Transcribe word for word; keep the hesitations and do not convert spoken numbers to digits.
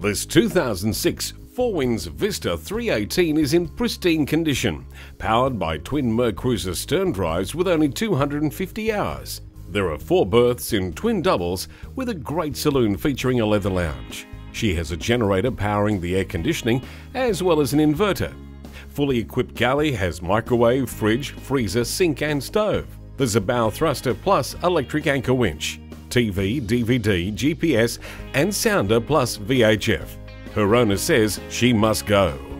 This two thousand six Four Winds Vista three eighteen is in pristine condition, powered by twin Mercruiser stern drives with only two hundred fifty hours. There are four berths in twin doubles with a great saloon featuring a leather lounge. She has a generator powering the air conditioning as well as an inverter. Fully equipped galley has microwave, fridge, freezer, sink and stove. There's a bow thruster plus electric anchor winch, T V, D V D, G P S and sounder plus V H F. Her owner says she must go.